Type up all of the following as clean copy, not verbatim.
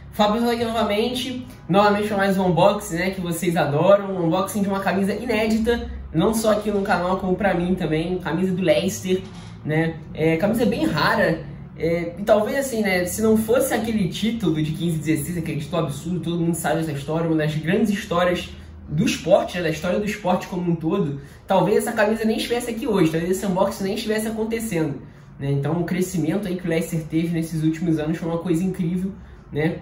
Fábio aqui novamente para mais um unboxing, né, que vocês adoram, um unboxing de uma camisa inédita, não só aqui no canal, como pra mim também, camisa do Leicester, né, camisa bem rara, e talvez assim, né, se não fosse aquele título de 15-16, aquele título absurdo, todo mundo sabe essa história, uma das grandes histórias do esporte, né, da história do esporte como um todo, talvez essa camisa nem estivesse aqui hoje, talvez esse unboxing nem estivesse acontecendo, né, então o crescimento aí que o Leicester teve nesses últimos anos foi uma coisa incrível, né.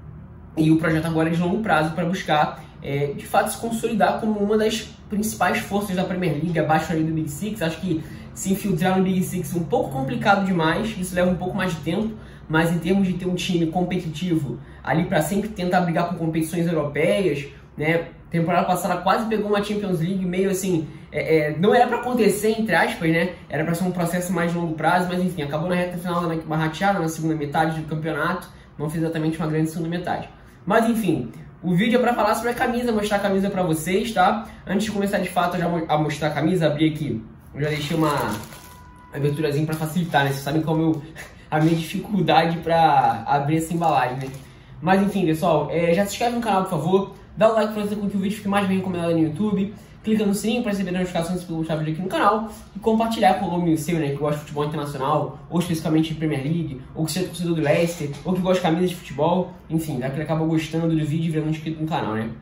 E o projeto agora é de longo prazo para buscar, de fato, se consolidar como uma das principais forças da Premier League, abaixo ali do Big Six. Acho que se infiltrar no Big Six é um pouco complicado demais, isso leva um pouco mais de tempo, mas em termos de ter um time competitivo ali para sempre tentar brigar com competições europeias, né? Temporada passada quase pegou uma Champions League meio assim, não era para acontecer, entre aspas, né? Era para ser um processo mais de longo prazo, mas enfim, acabou na reta final da rateada, na segunda metade do campeonato, não fez exatamente uma grande segunda metade. Mas enfim, o vídeo é para falar sobre a camisa, mostrar a camisa para vocês, tá? Antes de começar de fato a mostrar a camisa, abrir aqui, eu já deixei uma aberturazinha para facilitar, né? Vocês sabem como a minha dificuldade para abrir essa embalagem, né? Mas enfim, pessoal, já se inscreve no canal, por favor, dá o like para fazer com que o vídeo fique mais bem recomendado no YouTube, clica no sininho para receber notificações se postar vídeo aqui no canal e compartilhar com o amigo seu, né, que gosta de futebol internacional, ou especificamente de Premier League, ou que seja torcedor do Leicester, ou que gosta de camisas de futebol, enfim, já que ele acaba gostando do vídeo e virando inscrito no canal, né?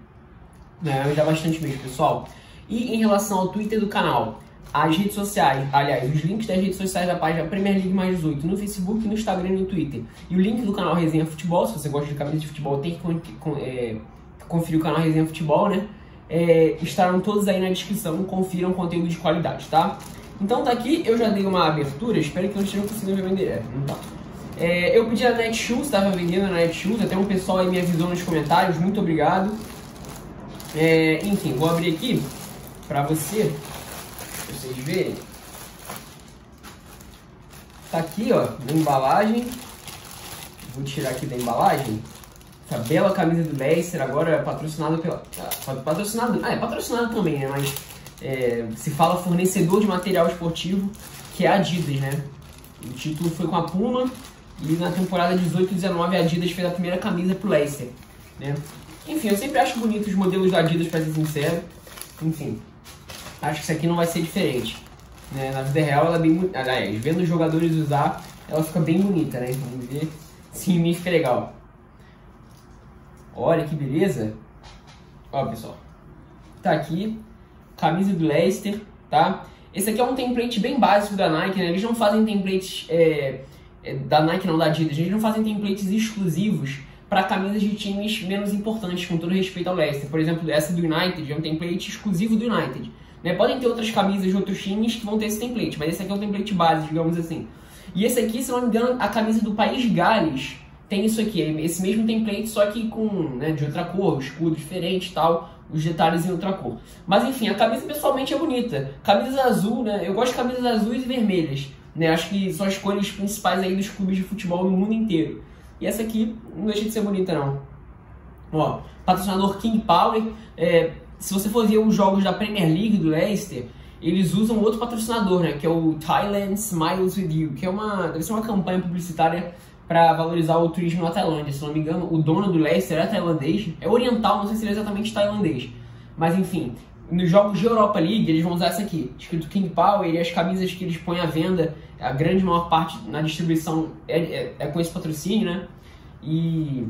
Já bastante mesmo, pessoal. E em relação ao Twitter do canal, as redes sociais, aliás, os links das redes sociais da página Premier League mais 18, no Facebook, no Instagram e no Twitter. E o link do canal Resenha Futebol, se você gosta de camisas de futebol, tem que conferir o canal Resenha Futebol, né? Estarão todos aí na descrição, confiram conteúdo de qualidade, tá? Então tá aqui, eu já dei uma abertura, espero que não estejam conseguindo ver meu endereço, não tá? Eu pedi na Netshoes, estava vendendo na Netshoes, até um pessoal aí me avisou nos comentários, muito obrigado. Enfim, vou abrir aqui pra vocês verem. Tá aqui, ó, na embalagem, vou tirar aqui da embalagem. Essa bela camisa do Leicester, agora patrocinada pela... é patrocinada também, né? Mas se fala fornecedor de material esportivo, que é a Adidas, né? O título foi com a Puma e na temporada 18-19 a Adidas fez a primeira camisa pro Leicester, né? Enfim, eu sempre acho bonito os modelos da Adidas, pra ser sincero. Enfim, acho que isso aqui não vai ser diferente, né? Na vida real ela é bem bonita, aliás, vendo os jogadores usar, ela fica bem bonita, né? Vamos ver se em mim fica legal. Olha que beleza. Ó, pessoal, tá aqui, camisa do Leicester, tá? Esse aqui é um template bem básico da Nike, né? Eles não fazem templates da Nike, não, da Adidas. Eles não fazem templates exclusivos para camisas de times menos importantes, com todo respeito ao Leicester. Por exemplo, essa do United é um template exclusivo do United, né? Podem ter outras camisas de outros times que vão ter esse template, mas esse aqui é um template base, digamos assim. E esse aqui, se não me engano, a camisa do País Gales tem isso aqui, esse mesmo template, só que com, né, de outra cor, o escudo diferente e tal, os detalhes em outra cor. Mas enfim, a camisa pessoalmente é bonita. Camisa azul, né, eu gosto de camisas azuis e vermelhas, né, acho que são as cores principais aí dos clubes de futebol no mundo inteiro. E essa aqui não deixa de ser bonita, não. Ó, patrocinador King Power, se você for ver os jogos da Premier League do Leicester, eles usam outro patrocinador, né, que é o Thailand Smiles With You, que deve ser uma campanha publicitária para valorizar o turismo na Tailândia. Se não me engano, o dono do Leicester é tailandês, é oriental, não sei se ele é exatamente tailandês. Mas enfim, nos jogos de Europa League, eles vão usar essa aqui, escrito King Power, e as camisas que eles põem à venda, a grande maior parte na distribuição é com esse patrocínio, né? E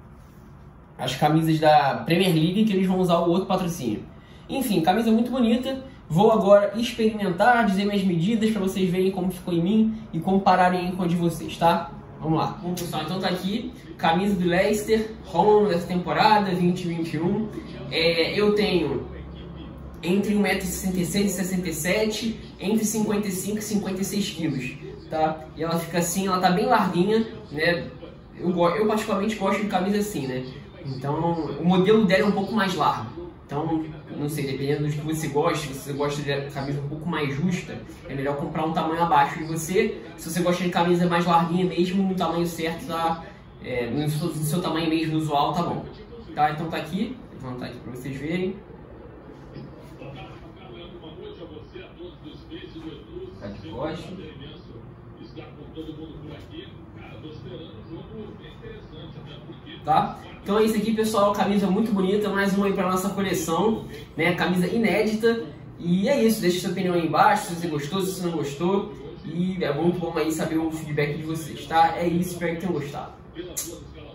as camisas da Premier League que eles vão usar o outro patrocínio. Enfim, camisa muito bonita. Vou agora experimentar, dizer minhas medidas para vocês verem como ficou em mim e compararem com a de vocês, tá? Vamos lá. Bom, pessoal, então tá aqui, camisa do Leicester, home dessa temporada, 2021. Eu tenho entre 1,66m e 67, entre 55 e 56 quilos, tá? E ela fica assim, ela tá bem larguinha, né? Eu particularmente gosto de camisa assim, né? Então, o modelo dela é um pouco mais largo. Então, não sei, dependendo do que você gosta, se você gosta de camisa um pouco mais justa, é melhor comprar um tamanho abaixo de você. Se você gosta de camisa mais larguinha mesmo, no tamanho certo, tá? No seu tamanho mesmo usual, tá bom. Tá? Então tá aqui, vou levantar aqui pra vocês verem. Tá de costa. tá? Então é isso aqui, pessoal, camisa muito bonita, mais uma aí pra nossa coleção, né? Camisa inédita. E é isso, deixa sua opinião aí embaixo, se você gostou, se você não gostou. E é muito bom aí saber o feedback de vocês, tá? É isso, espero que tenham gostado.